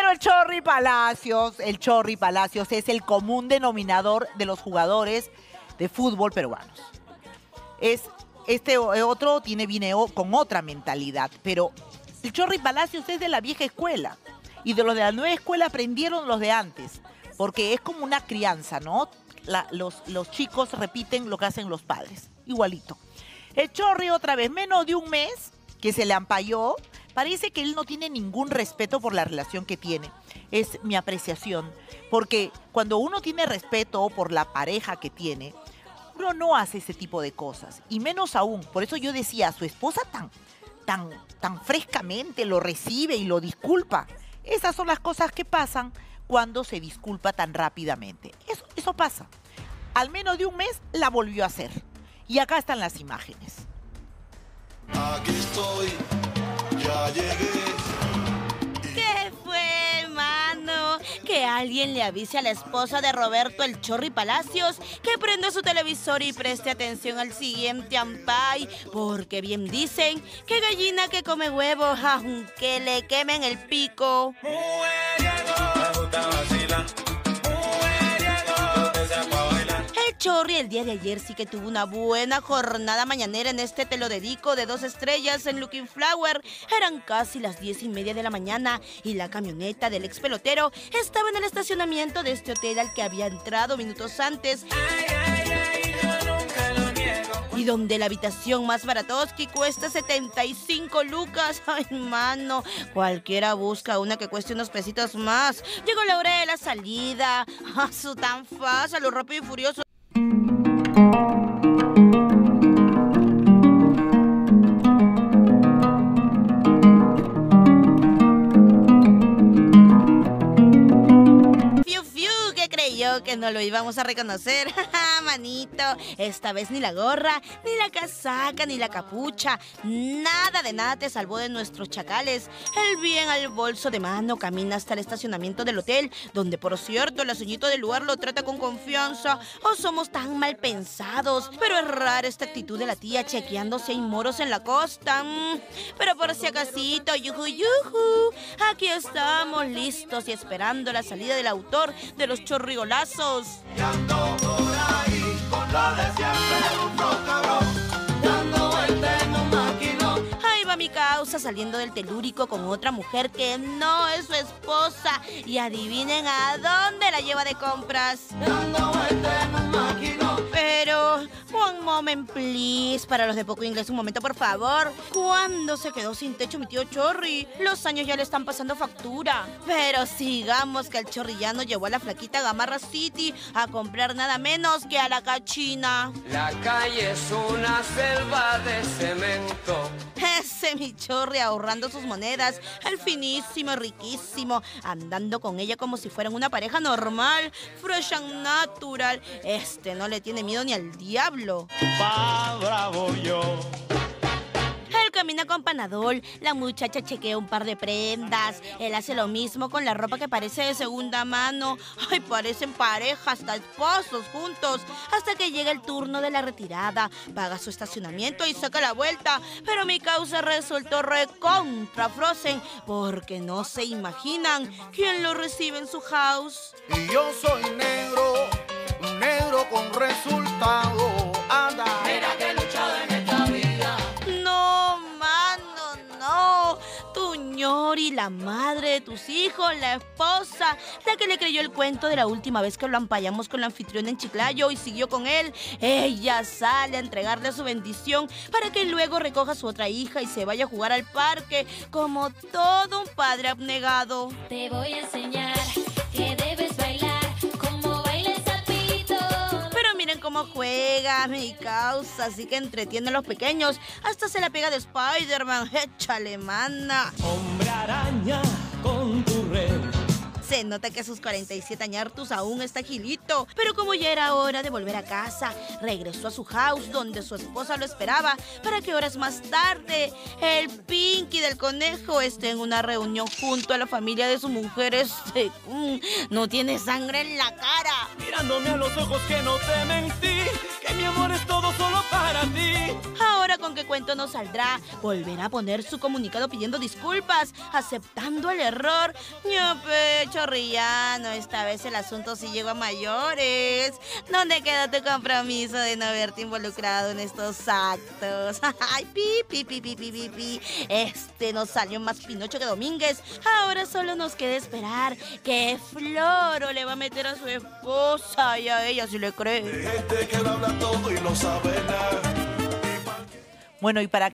Bueno, el Chorri Palacios es el común denominador de los jugadores de fútbol peruanos. Este otro viene con otra mentalidad, pero el Chorri Palacios es de la vieja escuela y de los de la nueva escuela aprendieron los de antes, porque es como una crianza, ¿no? Los chicos repiten lo que hacen los padres, igualito. El Chorri otra vez, menos de un mes que se le ampalló, parece que él no tiene ningún respeto por la relación que tiene. Es mi apreciación, porque cuando uno tiene respeto por la pareja que tiene, uno no hace ese tipo de cosas, y menos aún. Por eso yo decía, su esposa tan frescamente lo recibe y lo disculpa. Esas son las cosas que pasan cuando se disculpa tan rápidamente. Eso pasa. Al menos de un mes la volvió a hacer. Y acá están las imágenes. Aquí estoy, ya llegué. ¿Qué fue, mano? Que alguien le avise a la esposa de Roberto el Chorri Palacios que prenda su televisor y preste atención al siguiente ampay, porque bien dicen que gallina que come huevos, aunque le quemen el pico. Chorri el día de ayer sí que tuvo una buena jornada mañanera en este Te lo dedico de 2 estrellas en Looking Flower. Eran casi las 10:30 de la mañana y la camioneta del ex pelotero estaba en el estacionamiento de este hotel al que había entrado minutos antes. Y donde la habitación más baratoski cuesta 75 lucas. Ay, mano, cualquiera busca una que cueste unos pesitos más. Llegó la hora de la salida. Su tan fácil, lo rápido y furioso. Que no lo íbamos a reconocer. Manito, esta vez ni la gorra, ni la casaca, ni la capucha, nada de nada te salvó de nuestros chacales. El bien al bolso de mano camina hasta el estacionamiento del hotel, donde por cierto la señorita del lugar lo trata con confianza. O somos tan mal pensados, pero es rara esta actitud de la tía chequeando si hay moros en la costa. Pero por si acasito, yuju, aquí estamos listos y esperando la salida del autor de los chorrigolazos. Y ando por ahí con lo de siempre, un cabrón, dando vueltas en un maquinón. Ahí va mi causa saliendo del telúrico con otra mujer que no es su esposa. Y adivinen a dónde la lleva de compras. Dando vueltas en un maquinón. Pero, one moment please, para los de poco inglés, un momento por favor. ¿Cuándo se quedó sin techo mi tío Chorri? Los años ya le están pasando factura. Pero sigamos que el chorrillano llevó a la flaquita Gamarra City a comprar nada menos que a la cachina. La calle es una selva de cemento. Ese mi Chorri ahorrando sus monedas, el finísimo, riquísimo, andando con ella como si fueran una pareja normal, fresh and natural. No le tiene miedo ni al diablo. Pa' bravo yo. Él camina con Panadol, la muchacha chequea un par de prendas. Él hace lo mismo con la ropa que parece de segunda mano. Ay, parecen pareja, hasta esposos juntos. Hasta que llega el turno de la retirada. Paga su estacionamiento y saca la vuelta. Pero mi causa resultó recontra frozen, porque no se imaginan quién lo recibe en su house. Y yo soy negro, un negro con resultado. Anda. Mira que he luchado en esta vida. No, mano, no. Tu ñori, la madre de tus hijos, la esposa, la que le creyó el cuento de la última vez que lo ampallamos con la anfitriona en Chiclayo y siguió con él. Ella sale a entregarle su bendición para que luego recoja a su otra hija y se vaya a jugar al parque como todo un padre abnegado. Te voy a enseñar que debes bailar como baila el sapito. Pero miren cómo juega mi causa, así que entretiene a los pequeños. Hasta se la pega de Spider-Man. Échale, mana. Hombre araña con tu red. Se Se nota que a sus 47 añartus aún está agilito, pero como ya era hora de volver a casa, regresó a su house donde su esposa lo esperaba para que horas más tarde el Pinky del conejo esté en una reunión junto a la familia de su mujer. No tiene sangre en la cara. Mirándome a los ojos que no te mentí, que mi amor es todo solo para ti. Ahora, ¿con qué cuento nos saldrá? Volverá a poner su comunicado pidiendo disculpas, aceptando el error. Ñope, chorrillano, esta vez el asunto sí llegó a mayores. ¿Dónde queda tu compromiso de no haberte involucrado en estos actos? Ay, pi. Nos salió más Pinocho que Domínguez. Ahora solo nos queda esperar que Floro le va a meter a su esposa y a ella si le cree. Gente que lo habla todo y no sabe nada. Bueno, y para